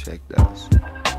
Check das.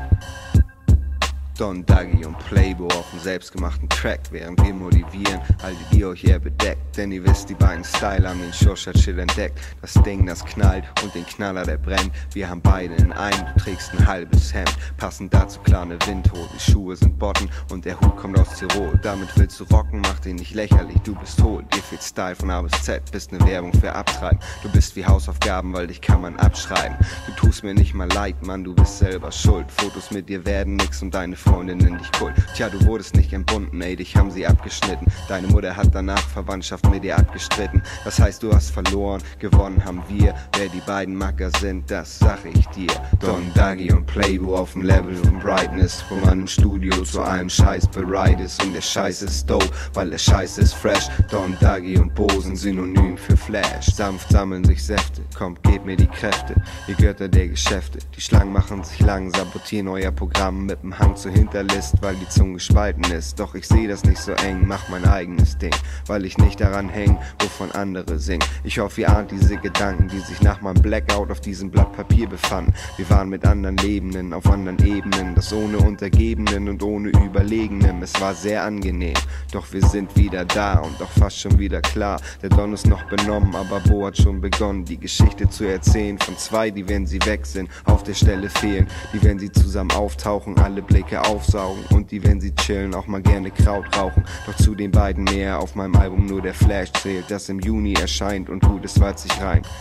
Don Duggy und Playboy auf dem selbstgemachten Track, während wir motivieren, haltet ihr euch eher bedeckt, denn ihr wisst, die beiden Style haben den Shortshot-Shit entdeckt. Das Ding, das knallt und den Knaller, der brennt. Wir haben beide in einem, du trägst ein halbes Hemd, passend dazu klar ne Windhose, die Schuhe sind Botten und der Hut kommt aus Tirol. Damit willst du rocken, mach dich nicht lächerlich, du bist hohl. Dir fehlt Style von A bis Z, bist ne Werbung für Abtreiben. Du bist wie Hausaufgaben, weil dich kann man abschreiben. Du tust mir nicht mal leid, Mann, du bist selber schuld. Fotos mit dir werden nix und deine Freundin nennt dich Kult. Tja, du wurdest nicht entbunden, ey, dich haben sie abgeschnitten. Deine Mutter hat danach Verwandtschaft mit dir abgestritten. Das heißt, du hast verloren, gewonnen haben wir. Wer die beiden Macker sind, das sag ich dir. Don Duggy und Playboy auf dem Level von Brightness, wo man im Studio zu allem Scheiß bereit ist. Und der Scheiß ist dope, weil der Scheiß ist fresh. Don Duggy und Bosen synonym für Flash. Sanft sammeln sich Säfte, kommt, gebt mir die Kräfte. Ihr Götter der Geschäfte, die Schlangen machen sich lang, sabotieren euer Programm mit dem Hang zur Hinterlist, weil die Zunge gespalten ist. Doch ich seh das nicht so eng, mach mein eigenes Ding, weil ich nicht daran häng, wovon andere singen. Ich hoffe, ihr ahnt diese Gedanken, die sich nach meinem Blackout auf diesem Blatt Papier befanden. Wir waren mit anderen Lebenden, auf anderen Ebenen, das ohne Untergebenen und ohne Überlegenem. Es war sehr angenehm, doch wir sind wieder da und doch fast schon wieder klar. Der Don ist noch benommen, aber Bo hat schon begonnen, die Geschichte zu erzählen von zwei, die, wenn sie weg sind, auf der Stelle fehlen. Die, wenn sie zusammen auftauchen, alle Blicke aufsaugen. Und die, wenn sie chillen, auch mal gerne Kraut rauchen. Doch zu den beiden mehr, auf meinem Album nur der Flash zählt, das im Juni erscheint und tut es, was sich reimt.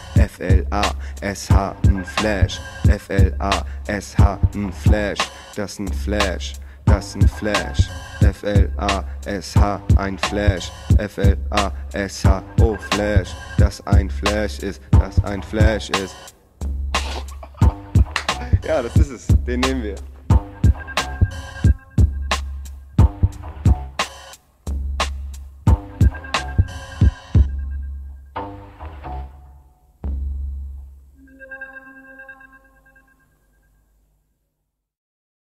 F-L-A-S-H, n Flash. F-L-A-S-H, n Flash. Das ist n Flash, das ist n Flash. F-L-A-S-H, ein Flash. F-L-A-S-H, oh Flash. Das ein Flash ist, das ein Flash ist. Ja, das ist es, den nehmen wir.